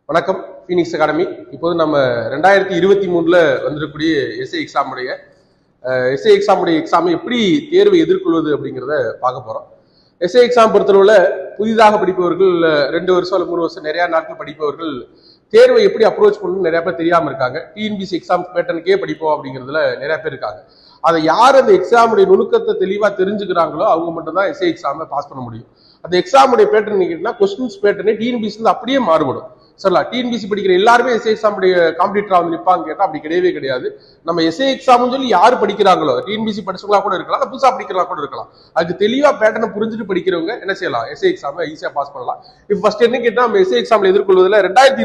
வணக்கம் Phoenix academy. இப்போது நம்ம 2023ல வந்திருக்கக்கூடிய எஸ்ஏ எக்ஸாம் எப்படி தேர்வை எதிர்கொள்வது அப்படிங்கிறத பார்க்க போறோம். எஸ்ஏ எக்ஸாம் பொறுத்தளவுல புதிதாக படிப்பவர்கள் 2 வருஷம் அல்ல 3 வருஷம் நிறைய நாட்கள் படிப்பவர்கள் தேர்வை எப்படி அப்ரோச் பண்ணணும்னு நிறைய பேர் தெரியாம இருக்காங்க. டிஎன்பிஎஸ்சி எக்ஸாம் பேட்டர்னுக்கே படிப்போம் அப்படிங்கிறதுல நிறைய பேர் இருக்காங்க. அதை யார் அந்த எக்ஸாமுடைய நுணுக்கத்தை தெளிவா தெரிஞ்சுக்கிறாங்களோ அவங்க மட்டும் தான் எஸ்ஏ எக்ஸாமை பாஸ் பண்ண முடியும். அந்த எக்ஸாமுடைய பேட்டர்ன் கேட்டீங்கன்னா கொஸ்டின்ஸ் பேட்டர்னே டிஎன்பிஎஸ்சி அப்படியே மாறுபடும். சொல்லலாம் டிஎன்பிஎஸ்சி படிக்கிற எல்லாருமே எஸ்ஏ எக்ஸாமுடைய காம்படிட்டரா வந்து நிற்பாங்க கேட்டா அப்படி கிடையவே கிடையாது. நம்ம எஸ்ஏ எக்ஸாம் சொல்லி யாரு படிக்கிறாங்களோ டிஎன்பிஎஸ்சி படிச்சவங்களா கூட இருக்கலாம், புதுசா படிக்கிறவங்களா கூட இருக்கலாம். அதுக்கு தெளிவா பேட்டர்னை புரிஞ்சுட்டு படிக்கிறவங்க என்ன செய்யலாம், எஸ்ஏ எக்ஸாம் ஈஸியா பாஸ் பண்ணலாம். இப்போ ஃபர்ஸ்ட் என்ன கேட்டா நம்ம எஸ்ஏ எக்ஸாம்ல எதிர்கொள்வதில்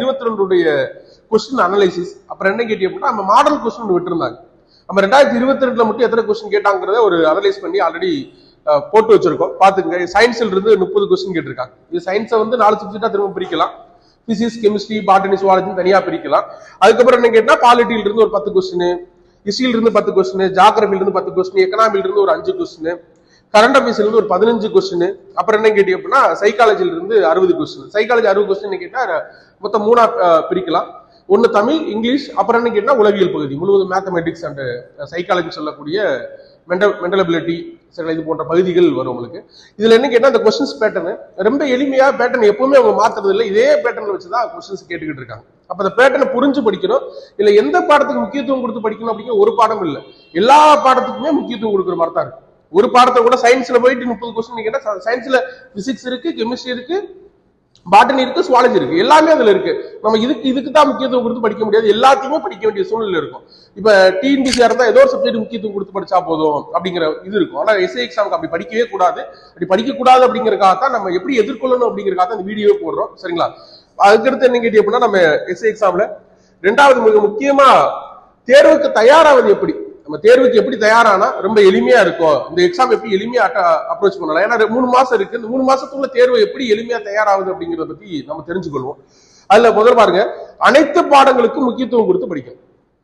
2022 கொஸ்டின் அனலைசிஸ், அப்புறம் என்ன கேட்டீங்க அப்படின்னா நம்ம மாடல் கொஸ்டின் விட்டுருந்தாங்க. நம்ம 2022ல மட்டும் எத்தனை கொஸ்டின் கேட்டாங்கிறத ஒரு அனலைஸ் பண்ணி ஆல்ரெடி போட்டு வச்சிருக்கோம். பாத்துக்கங்க. சயின்ஸ்ல இருந்து 30 கொஸ்டின் கேட்டிருக்காங்க. இது சயின்ஸை வந்து 4 சப்ஜெக்டா திரும்ப பிரிக்கலாம். பிசிக்ஸ், கெமிஸ்ட்ரி, பாட்டனி, சுவாலஜி தனியா பிரிக்கலாம். அதுக்கப்புறம் என்ன கேட்டா பாலிட்டியில இருந்து ஒரு 10 கொஸ்டின், ஹிஸ்டரியில இருந்து 10 கொஸ்டின், ஜியோகிராஃபில இருந்து 10 கொஸ்டின், எக்கனாமில இருந்து ஒரு 5 கொஸ்டின், கரண்ட் அஃபேர்ஸ்ல இருந்து ஒரு 15 கொஸ்டின், அப்புறம் என்ன கேட்டீங்க அப்படின்னா சைக்காலஜில இருந்து 60 கொஸ்டின். சைக்காலஜி 60 கொஸ்டின் கேட்டா மொத்தம் 3ஆ பிரிக்கலாம். ஒன்னு தமிழ், இங்கிலீஷ், அப்புறம் என்ன கேட்டா உளவியல் பகுதி முழுவதும் மேத்தமெட்டிக்ஸ் அண்ட் சைக்காலஜி சொல்லக்கூடிய மென்டல் அபிலிட்டி இது போன்ற பகுதிகள் வரும் உங்களுக்கு. இதுல என்ன கேட்டா அந்த கொஸ்டின்ஸ் பேட்டர்ன் ரொம்ப எளிமையா பேட்டர்ன் எப்பவுமே அவங்க மாத்துறது இல்லை. இதே பேட்டர்ன் வச்சுதான் கொஸ்டின்ஸ் கேட்டுக்கிட்டு இருக்காங்க. அப்ப அந்த பேட்டர்னை புரிஞ்சு படிக்கணும். இல்ல எந்த பாடத்துக்கு முக்கியத்துவம் கொடுத்து படிக்கணும் அப்படிங்கிற ஒரு பாடம் இல்ல, எல்லா பாடத்துக்குமே முக்கியத்துவம் கொடுக்குற மாதிரி தான் இருக்கு. ஒரு பாடத்தை கூட சயின்ஸ்ல போயிட்டு 30 கொஸ்டின் கேட்டா சயின்ஸ்ல பிசிக்ஸ் இருக்கு, கெமிஸ்ட்ரி இருக்கு, பாட்டனி இருக்கு, சுவாலஜி இருக்கு, எல்லாமே அதுல இருக்கு. நம்ம இதுக்கு தான் முக்கியத்துவம் கொடுத்து படிக்க முடியாது, எல்லாத்தையுமே படிக்க வேண்டிய சூழ்நிலை இருக்கும். இப்ப டிஎன்பிஎஸ்சி இருந்தா ஏதோ ஒரு சப்ஜெக்ட் முக்கியத்துவம் கொடுத்து படிச்சா போதும் அப்படிங்கிற இது இருக்கும். ஆனா எஸ்ஏ எக்ஸாமுக்கு அப்படி படிக்கவே கூடாது. அப்படி படிக்க கூடாது அப்படிங்கறதுக்காக தான் நம்ம எப்படி எதிர்கொள்ளணும் அப்படிங்கறதுக்காக இந்த வீடியோ போடுறோம். சரிங்களா? அதுக்கடுத்து என்ன கேட்டீங்க அப்படின்னா நம்ம எஸ்ஏ எக்ஸாம்ல 2வது மிக முக்கியமா தேர்வுக்கு தயாராவது எப்படி, நம்ம தேர்வுக்கு எப்படி தயாரானா ரொம்ப எளிமையா இருக்கும். இந்த எக்ஸாம் எப்படி எளிமையா அப்ரோச் பண்ணலாம். ஏன்னா 3 மாசம் இருக்கு. இந்த 3 மாசத்துக்குள்ள தேர்வு எப்படி எளிமையா தயாராகுது அப்படிங்கறத பத்தி நம்ம தெரிஞ்சுக்கொள்வோம். அதுல முதல் பாருங்க, அனைத்து பாடங்களுக்கும் முக்கியத்துவம் கொடுத்து படிக்கணும்.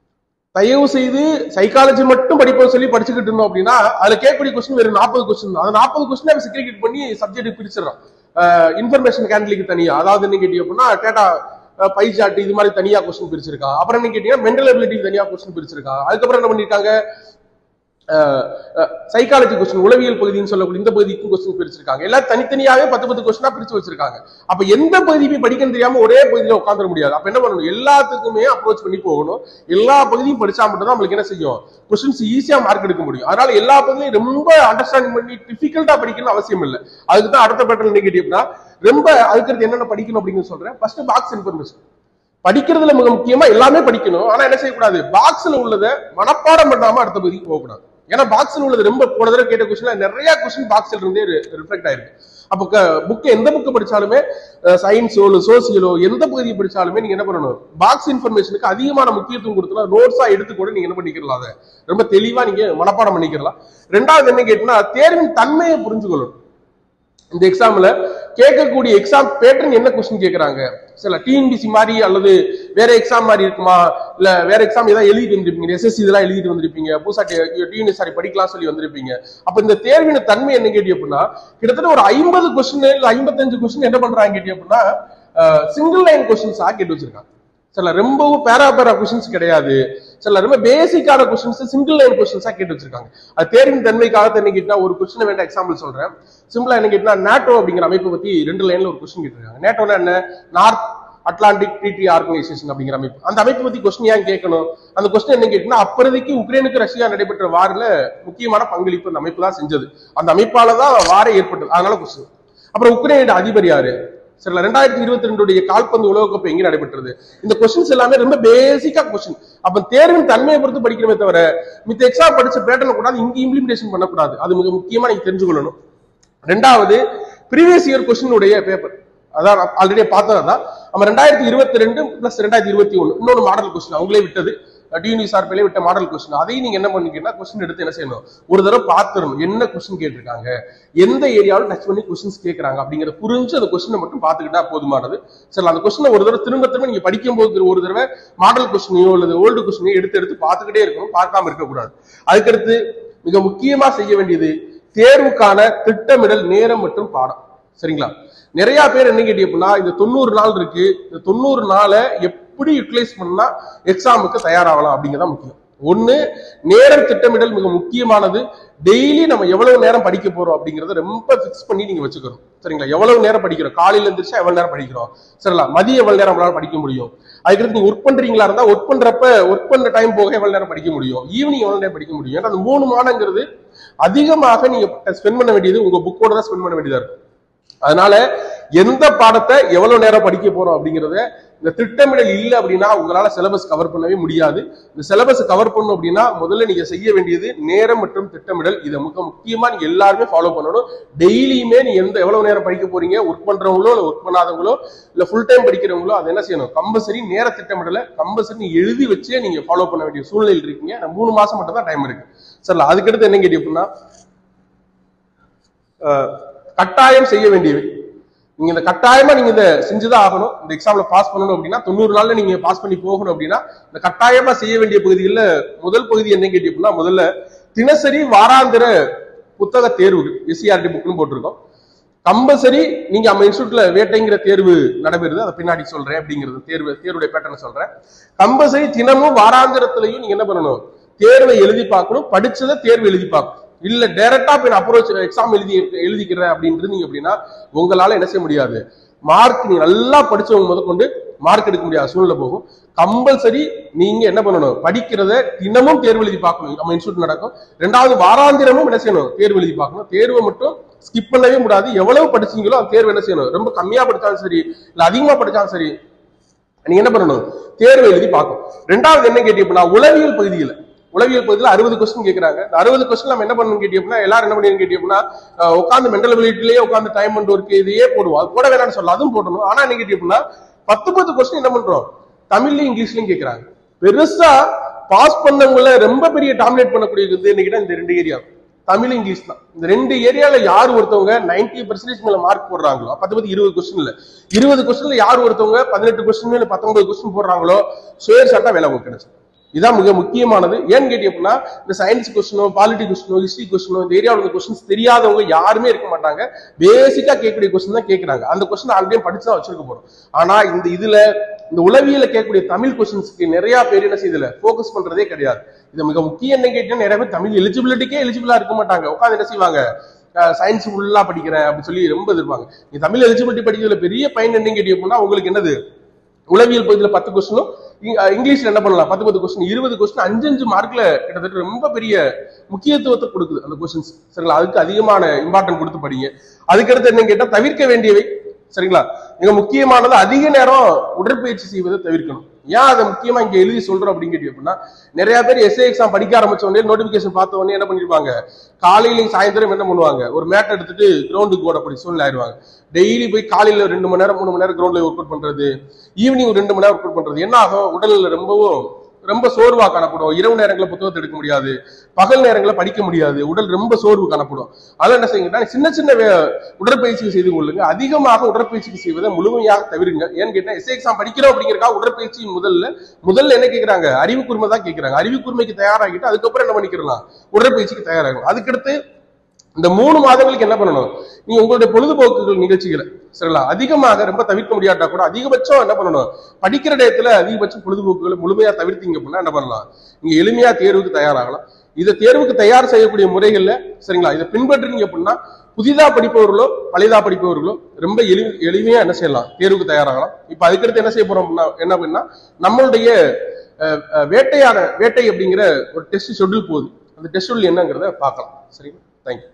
தயவு செய்து சைக்காலஜி மட்டும் படிப்போம் சொல்லி படிச்சுக்கிட்டு இருந்தோம் அப்படின்னா அதுல கேட்கக்கூடிய கொஸ்டின் வெறும் 40 கொஸ்டின். அந்த 40 கொஸ்டின் செக்ரிகேட் பண்ணி சப்ஜெக்ட் பிரிச்சிடறோம். இன்ஃபர்மேஷன் கேண்டலிக்கு தனியா, அதாவது என்ன கேட்டீங்க அப்படின்னா டேட்டா பை சார்ட் இது மாதிரி தனியா கொஸ்டின் பிரிச்சிருக்கா. அப்புறம் என்ன கேட்டீங்கன்னா மென்டல் அபிலிட்டி தனியா கொஸ்டின் பிரிச்சிருக்கா. அதுக்கப்புறம் என்ன பண்ணிருக்காங்க, சைக்காலஜி கொஸ்டின் உளவியல் பகுதின்னு சொல்லக்கூடிய இந்த பகுதிக்கும் கொஸ்டின் பிரிச்சிருக்காங்க. எல்லாம் தனித்தனியாவே 10 கொஸ்டினா பிரிச்சு வச்சிருக்காங்க. அப்ப எந்த பகுதி போய் படிக்கணும் தெரியாம ஒரே பகுதியில உட்காந்துட முடியாது. அப்ப என்ன பண்ணணும், எல்லாத்துக்குமே அப்ரோச் பண்ணி போகணும். எல்லா பகுதியும் படிச்சா மட்டும் தான் நம்மளுக்கு என்ன செய்யும், கொஸ்டின்ஸ் ஈஸியா மார்க் எடுக்க முடியும். அதனால எல்லா பகுதியும் ரொம்ப அண்டர்ஸ்டாண்டிங் பண்ணி டிஃபிகல்ட்டா படிக்கணும் அவசியம் இல்லை. அதுக்கு தான் அடுத்த பேட்டர்ன் கேட்டீங்கன்னா ரொம்ப அதுக்கு என்னென்ன படிக்கணும் அப்படின்னு சொல்றேன். ஃபர்ஸ்ட் பாக்ஸ் இன்ஃபர்மேஷன் படிக்கிறதுல மிக முக்கியமா எல்லாமே படிக்கணும். ஆனா என்ன செய்யக்கூடாது, பாக்ஸ்ல உள்ளதை மனப்பாடம் பண்ணாம அடுத்த பகுதிக்கு போகக்கூடாது. ஏன்னா பாக்ஸ்ல உள்ளது ரொம்ப போன தடவை கேட்ட கொஸ்டின் நிறைய கொஸ்டின் பாக்ஸ்ல இருந்தே ரிஃப்ளெக்ட் ஆயிருக்கு. அப்ப புக் எந்த புக்கு படிச்சாலுமே சயின்ஸோ சோசியலோ எந்த பகுதியை படிச்சாலுமே நீங்க என்ன பண்ணணும், பாக்ஸ் இன்ஃபர்மேஷனுக்கு அதிகமான முக்கியத்துவம் கொடுத்தா நோட்ஸா எடுத்து கூட நீங்க என்ன பண்ணிக்கலாம், அதை ரொம்ப தெளிவா நீங்க மனப்பாடம் பண்ணிக்கலாம். 2வது என்ன கேட்டீங்கன்னா தேர்வின் தன்மையை புரிஞ்சுக்கொள்ளணும். இந்த எக்ஸாம்ல கேட்கக்கூடிய எக்ஸாம் பேட்டர்ன் என்ன கொஸ்டின் கேட்கறாங்க, சில டிஎன்பிஎஸ்சி மாதிரி அல்லது வேற எக்ஸாம் மாதிரி இருக்குமா, இல்ல வேற எக்ஸாம் ஏதாவது எழுதிட்டு வந்திருப்பீங்க, எஸ்எஸ்சி இதெல்லாம் எழுதிட்டு வந்திருப்பீங்க, புதுசா டிஎன்எஸ்ஆர்பி படிக்கலாம் சொல்லி வந்திருப்பீங்க. அப்ப இந்த தேர்வின் தன்மை என்ன கேட்டீங்க அப்படின்னா கிட்டத்தட்ட ஒரு 50 கொஸ்டின் இல்ல 55 கொஸ்டின் என்ன பண்றாங்க கேட்டீங்க அப்படின்னா சிங்கிள் லைன் கொஸ்டின்ஸா கேட்டு வச்சிருக்காங்க. சில ரொம்பவும் பேரா கொஸ்டின்ஸ் கிடையாது, சில ரொம்ப பேசிக்கான கொஸ்டின்ஸ் சிங்கிள் லைன் கொஸ்டின்ஸா கேட்டு வச்சிருக்காங்க. அது தேர்வின் தன்மைக்காக என்ன கேட்டா ஒரு கொஸ்டின் வேண்டாம் எக்ஸாம்பிள் சொல்றேன். சிம்பிளா என்ன கேட்டா நேட்டோ அப்படிங்கிற அமைப்பை பத்தி 2 லைன்ல ஒரு கொஸ்டின் கேட்டிருக்காங்க. நேட்டோனா என்ன, நார்த் அட்லாண்டிக் ட்ரீட்டி ஆர்கனைசேஷன் அப்படிங்கிற அமைப்பு. அந்த அமைப்பு பத்தி கொஸ்டின் ஏன் கேட்கணும், அந்த கொஸ்டின் என்ன கேட்டீங்கன்னா அப்போதைக்கு உக்ரைனுக்கு ரஷ்யா நடைபெற்ற வாரில் முக்கியமான பங்களிப்பு அந்த அமைப்பு தான் செஞ்சது. அந்த அமைப்பாலதான் வாரே ஏற்பட்டது. அதனால கொஸ்டின். அப்புறம் உக்ரைனோட அதிபர் யாரு, சரிங்களா, 2022 கால்பந்து உலகக்கோப்பை எங்க நடைபெற்றது. இந்த கொஸ்டின்ஸ் எல்லாமே ரொம்ப பேசிக்கா கொஸ்டின். அப்ப தேர்வின் தன்மையை பொறுத்து படிக்கிறமே தவிர மித்த எக்ஸாம் படிச்ச பேட்டர்ன் கூடாது இங்க இம்ப்ளிமெண்டேஷன் பண்ணக்கூடாது. அது மிக முக்கியமா நீங்க தெரிஞ்சுக்கொள்ளணும். 2வது ப்ரீவியஸ் இயர் கொஸ்டின் உடைய பேப்பர், அதான் ஆல்ரெடி பார்த்ததான் நம்ம 2022 பிளஸ் 2021 இன்னொரு மாடல் கொஸ்டின் அவங்களே விட்டது, TNUSRB விட்ட மாடல் கொஸ்டின். அதையும் நீங்க என்ன பண்ணீங்கன்னா கொஸ்டின் எடுத்து என்ன செய்யணும், ஒரு தடவை பார்த்துடணும் என்ன கொஸ்டின் கேட்டிருக்காங்க, எந்த ஏரியாவில் டச் பண்ணி கொஸ்டின்ஸ் கேட்கறாங்க அப்படிங்கறத புரிஞ்சு அந்த கொஸ்டினை மட்டும் பார்த்துக்கிட்டா போதுமானது. சரி, அந்த கொஸ்டினை ஒரு தடவை திரும்ப நீங்க படிக்கும் போது ஒரு தடவை மாடல் கொஸ்டினையோ அல்லது ஓல்டு கொஸ்டினையோ எடுத்து பார்த்துக்கிட்டே இருக்கணும், பார்க்காம இருக்கக்கூடாது. அதுக்கடுத்து மிக முக்கியமா செய்ய வேண்டியது தேர்வுக்கான திட்டமிடல் நேரம் மற்றும் பாடம். சரிங்களா? நிறைய பேர் என்ன கேட்டீங்கன்னா இந்த 90 நாள் இருக்கு, இந்த 90 நாளை எப்படி யூட்டிலைஸ் பண்ணா எக்ஸாமுக்கு தயாராகலாம் அப்படிங்கிறதா முக்கியம். ஒண்ணு, நேரம் திட்டமிடல் மிக முக்கியமானது. டெய்லி நம்ம எவ்வளவு நேரம் படிக்க போறோம் அப்படிங்கறத ரொம்ப பிக்ஸ் பண்ணி நீங்க வச்சுக்கணும். சரிங்களா? எவ்வளவு நேரம் படிக்கிறோம், காலையில இருந்துச்சா எவ்வளவு நேரம் படிக்கிறோம், சரிங்களா? மதியம் எவ்வளவு நேரம் நம்மளால படிக்க முடியும், அதுக்கடுத்து நீங்க ஒர்க் பண்றீங்களா இருந்தா ஒர்க் பண்ற டைம் போக எவ்வளவு நேரம் படிக்க முடியும், ஈவினிங் எவ்வளவு நேரம் படிக்க முடியும். ஏன்னா அந்த 3 மாதங்கிறது அதிகமாக நீங்க ஸ்பெண்ட் பண்ண வேண்டியது உங்க புக்கோட தான் ஸ்பெண்ட் பண்ண வேண்டியதா இருக்கும். அதனால எந்த பாடத்தை எவ்வளவு நேரம் படிக்க போறோம் அப்படிங்கறத இந்த திட்டமிடல் இல்லை அப்படின்னா உங்களால சிலபஸ் கவர் பண்ணவே முடியாது. இந்த சிலபஸ் கவர் பண்ணணும் அப்படின்னா முதல்ல நீங்க செய்ய வேண்டியது நேரம் மற்றும் திட்டமிடல். இதை மிக முக்கியமா நீங்க எல்லாருமே ஃபாலோ பண்ணணும். டெய்லியுமே நீ எவ்வளவு நேரம் படிக்க போறீங்க, ஒர்க் பண்றவங்களோ இல்ல ஒர்க் பண்ணாதவங்களோ இல்ல ஃபுல் டைம் படிக்கிறவங்களோ அதை என்ன செய்யணும், கம்பல்சரி நேர திட்டமிடலை கம்பல்சரி நீங்க எழுதி வச்சே நீங்க ஃபாலோ பண்ண வேண்டிய சூழ்நிலையில் இருக்கீங்க. 3 மாசம் மட்டும் தான் டைம் இருக்கு. சரிங்களா? அதுக்கடுத்து என்ன கேட்டீங்கன்னா கட்டாயம் செய்ய வேண்டியவை. நீங்க இந்த கட்டாயமா நீங்க இதை செஞ்சுதான் ஆகணும். இந்த எக்ஸாம்ல பாஸ் பண்ணணும் அப்படின்னா 90 நாள்ல நீங்க பாஸ் பண்ணி போகணும் அப்படின்னா இந்த கட்டாயமா செய்ய வேண்டிய பகுதிகளில் முதல் பகுதி என்ன கேட்டீங்கன்னா முதல்ல தினசரி வாராந்திர புத்தக தேர்வுகள் SCRT புக்னு போட்டிருக்கோம். கம்பல்சரி நீங்க நம்ம இன்ஸ்டியூட்ல வேட்டைங்கிற தேர்வு நடைபெறுது, அதை பின்னாடி சொல்றேன் அப்படிங்கிறது தேர்வுடைய பேட்டர்ன் சொல்றேன். கம்பல்சரி தினமும் வாராந்திரத்திலையும் நீங்க என்ன பண்ணணும், தேர்வை எழுதி பார்க்கணும். படிச்சதை தேர்வு எழுதி பார்க்கணும். இல்ல டைரக்டா போய் அப்ரோச் எக்ஸாம் எழுதிக்கிறேன் அப்படின்றது நீங்க அப்படின்னா உங்களால என்ன செய்ய முடியாது, மார்க் நீங்க நல்லா படிச்சவங்க முதற்கொண்டு மார்க் எடுக்க முடியாத சூழ்நிலை போகும். கம்பல்சரி நீங்க என்ன பண்ணணும், படிக்கிறத தினமும் தேர்வு எழுதி பார்க்கணும். நம்ம இன்ஸ்டியூட் நடக்கும். 2வது வாராந்திரமும் என்ன செய்யணும், தேர்வு எழுதி பார்க்கணும். தேர்வை மட்டும் ஸ்கிப் பண்ணவே கூடாது. எவ்வளவு படிச்சீங்களோ அந்த தேர்வு என்ன செய்யணும், ரொம்ப கம்மியா படிச்சாலும் சரி இல்ல அதிகமா படிச்சாலும் சரி நீங்க என்ன பண்ணணும், தேர்வு எழுதி பார்க்கணும். 2வது என்ன கேட்டீங்கன்னா உளவியல் பகுதியில் 60 கொஸ்டின் கேட்கறாங்க. 60 கொஸ்டின் நம்ம என்ன பண்ணணும் கேட்டீங்கன்னா எல்லாரும் என்ன பண்ணி கேட்டீங்கன்னா உட்காந்து மென்டல் அபிலிட்டிலேயே உட்காந்து டைம் அண்ட் ஒர்க் இதையே போடுவோம். அது கூட வேணாம்னு சொல்லலாம், அதுவும் போடணும். ஆனா என்ன கேட்டீங்கன்னா 10 கொஸ்டின் என்ன பண்றோம், தமிழ்லயும் இங்கிலீஷ்லயும் கேட்கறாங்க. பெருசா பாஸ் பண்ணவங்கள ரொம்ப பெரிய டாமினேட் பண்ணக்கூடியது இன்னைக்கு இந்த 2 ஏரியா, தமிழ் இங்கிலீஷ் தான். இந்த 2 ஏரியால யார் ஒருத்தவங்க 90% மேல மார்க் போடுறாங்களோ 20 கொஸ்டின்ல 20 கொஸ்டின்ல யார் ஒருத்தவங்க 18 கொஸ்டின் 19 கொஸ்டின் போடுறாங்களோ சுயர் சாட்டா வேலை கிடைச்சு. இதான் மிக முக்கியமானது. ஏன்னு கேட்டீங்கன்னா இந்த சயின்ஸ் கொஸ்டினோ பாலிட்டி கொஸ்டினோ ஹிஸ்டரி கொஸ்டினோ இந்த ஏரியாவில் கொஸ்டின்ஸ் தெரியாதவங்க யாருமே இருக்க மாட்டாங்க. பேசிக்கா கேட்கக்கூடிய கொஸ்டின் தான் கேட்கறாங்க. அந்த கொஸ்டின் ஆல்ரெடி படிச்சுதான் வச்சிருக்க போறோம். ஆனா இந்த உளவியல கேட்கக்கூடிய தமிழ் கொஸ்டின்ஸ்க்கு நிறைய பேர் என்ன செய்யல போக்கஸ் பண்றதே கிடையாது. இது மிக முக்கியம். என்ன கேட்டீங்கன்னா நிறைய பேர் தமிழ் எலிஜிபிலிட்டிக்கே எலிஜிபிளா இருக்க மாட்டாங்க. உட்காந்து என்ன செய்வாங்க, சயின்ஸ் ஃபுல்லா படிக்கிறேன் அப்படின்னு சொல்லி ரொம்ப எதிர்ப்பாங்க. நீ தமிழ் எலிஜிபிலிட்டி படிக்கிறதுல பெரிய பயன் என்ன கேட்டீங்கன்னா உங்களுக்கு என்னது, உளவியல் பகுதியில் 10 கொஸ்டினும் இங்கிலீஷ்ல என்ன பண்ணலாம் 10 கொஸ்டின் 20 கொஸ்டின் 5 மார்க்ல கிட்டத்தட்ட ரொம்ப பெரிய முக்கியத்துவத்தை கொடுக்குது அந்த கொஸ்டின்ஸ். சரிங்களா? அதுக்கு அதிகமான இம்பார்ட்டன்ட் கொடுத்து படிங்க. அதுக்கடுத்து என்ன கேட்டா தவிர்க்க வேண்டியவை. சரிங்களா? மிக முக்கியமானது அதிக நேரம் உடற்பயிற்சி செய்வதை தவிர்க்கணும். ஏன் அதை முக்கியமா இங்க எழுதி சொல்றோம் அப்படின்னு கேட்டீங்கன்னா நிறைய பேர் எஸ்ஏ எக்ஸாம் படிக்க ஆரம்பிச்ச உடனே நோட்டிபிகேஷன் பார்த்த உடனே என்ன பண்ணிருப்பாங்க, காலையிலையும் சாயந்தரம் என்ன பண்ணுவாங்க, ஒரு மேட் எடுத்துட்டு கிரவுண்டுக்கு ஓடப்படி சூழ்நிலை ஆயிடுவாங்க. டெய்லி போய் காலையில 2 மணி நேரம் 3 மணி நேரம் கிரவுண்ட்ல ஒர்க் அவுட் பண்றது, ஈவினிங் 2 மணி நேரம் ஒர்க் அவுட் பண்றது என்ன ஆகும், உடல்ல ரொம்ப சோர்வா காணப்படும். இரவு நேரங்களில் புத்தகத்தை எடுக்க முடியாது, பகல் நேரங்களில் படிக்க முடியாது, உடல் ரொம்ப சோர்வு காணப்படும். அதெல்லாம் என்ன செய்யுங்கன்னா சின்ன சின்ன உடற்பயிற்சி செய்து கொள்ளுங்க. அதிகமாக உடற்பயிற்சி செய்வதை முழுமையாக தவிருங்க. ஏன்னு கேட்டா எஸ்ஏ எக்ஸாம் படிக்கிறோம் அப்படிங்கிறக்கா உடற்பயிற்சி முதல்ல என்ன கேட்கறாங்க, அறிவு கூர்மை தான் கேட்கறாங்க. அறிவு கூர்மைக்கு தயாராகிட்டு அதுக்கப்புறம் என்ன பண்ணிக்கலாம், உடற்பயிற்சிக்கு தயாராகும். அதுக்கடுத்து இந்த 3 மாதங்களுக்கு என்ன பண்ணணும், நீங்க உங்களுடைய பொழுதுபோக்குகள் நிகழ்ச்சிகளை சரிங்களா அதிகமாக ரொம்ப தவிர்க்க முடியாட்டா கூட அதிகபட்சம் என்ன பண்ணணும், படிக்கிற இடத்துல அதிகபட்சம் பொழுதுபோக்குகளை முழுமையா தவிர்த்தீங்க அப்படின்னா என்ன பண்ணலாம், நீங்க எளிமையா தேர்வுக்கு தயாராகலாம். இதை தேர்வுக்கு தயார் செய்யக்கூடிய முறைகள்ல சரிங்களா இதை பின்பற்றுறீங்க அப்படின்னா புதிதா படிப்பவர்களோ பழையதா படிப்பவர்களோ ரொம்ப எளிமையா என்ன செய்யலாம், தேர்வுக்கு தயாராகலாம். இப்ப அதுக்கடுத்து என்ன செய்ய போறோம் அப்படின்னா நம்மளுடைய வேட்டை அப்படிங்கிற ஒரு டெஸ்ட் ஷெட்யூல் போகுது. அந்த டெஸ்ட் ஷெட்யூல் என்னங்கிறத பார்க்கலாம். சரிங்களா? தேங்க்யூ.